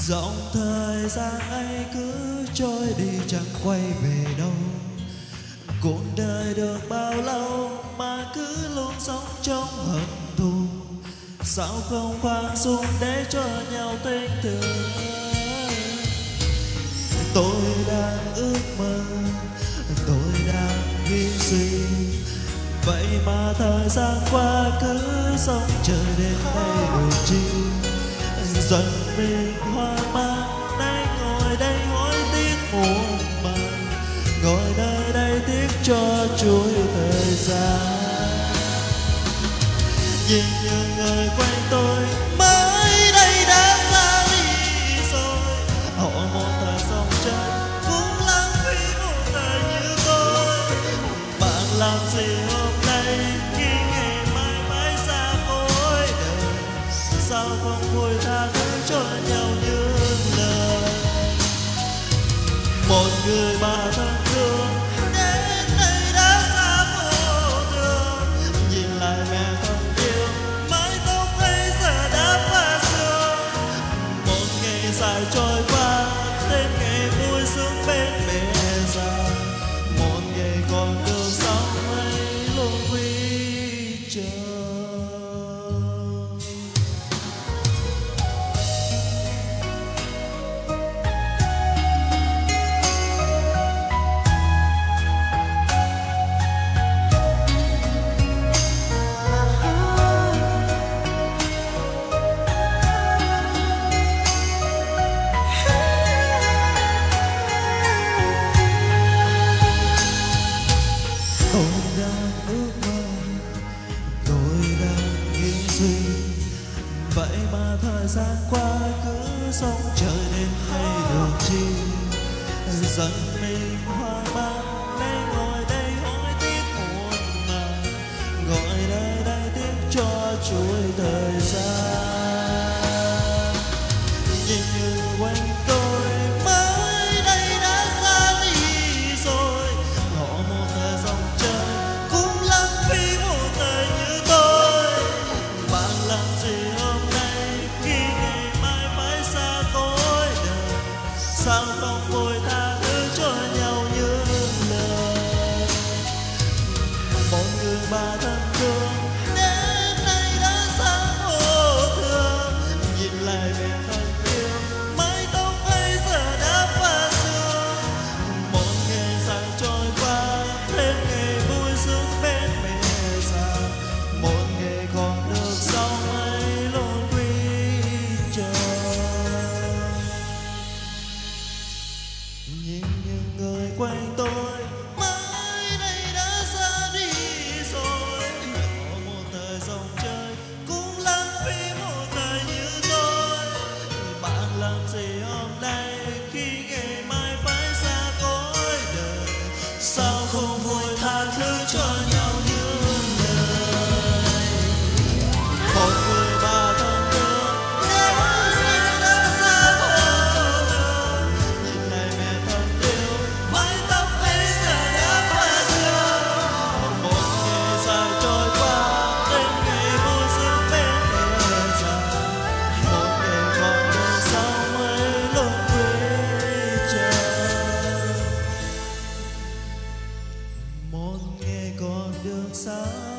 Dòng thời gian ấy cứ trôi đi chẳng quay về đâu. Cuộc đời được bao lâu mà cứ luôn sống trong hận thù. Sao không khoan dung để cho nhau tình thương. Tôi đang ước mơ, tôi đang nghĩ suy, vậy mà thời gian qua cứ sống chờ đến đây được chi. Dần mình hoang mang nay ngồi đây hối tiếc muộn màng, ngồi nơi đây tiếc cho chuỗi thời gian. Nhìn những người quanh tôi mới đây đã xa đi rồi, họ một thời sống chân cũng lãng phí một đời như tôi. Bạn làm gì hôm nay khi ngày mai mãi xa cõi đời, sao không vui tha thứ cho nhau như lời. Một người bà thân thương đến đây đã xa vô thường, nhìn lại mẹ thân yêu mái tóc ấy giờ đã pha sương. Một ngày dài trôi qua thêm ngày vui sướng bên mẹ già, một ngày còn được sống ấy luôn quy chờ. Tôi đang ước mơ, tôi đang nghĩ suy, vậy mà thời gian qua cứ sống chờ đến hay được chi. Dần mình hoang mang nay ngồi đây hối tiếc muộn màng, ngồi nơi đây tiếc cho chuỗi thời gian. Nhìn như quanh tôi mới đây đã xa đi rồi, họ một thời dòng trời cũng lãng phí một đời như tôi. Bạn làm gì hôm nay khi ngày mai mãi xa cõi đời, sao không vội tha thứ cho nhau như lời. Một người bà thân thương đến nay đã xa vô thường, nhìn lại mẹ thân yêu mái tóc ấy giờ đã pha sương. Một ngày dài trôi qua thêm ngày vui sướng bên mẹ già, một ngày còn được sống ấy luôn quý chờ. Nhìn những người quanh tôi mới đây đã xa đi rồi, họ một thời dòng chơi cũng lãng phí một đời như tôi. Bạn làm gì hôm nay khi ngày mai phải xa cõi đời, sao không vội tha thứ cho nhau như lời. Một người bà thân thương đến nay đã xa vô thường, nhìn lại mẹ thân yêu mái tóc ấy giờ đã pha sương. Một ngày dài trôi qua đến ngày vui sướng bên mẹ già, một ngày còn được sống ấy luôn quý chờ. Một ngày còn được sống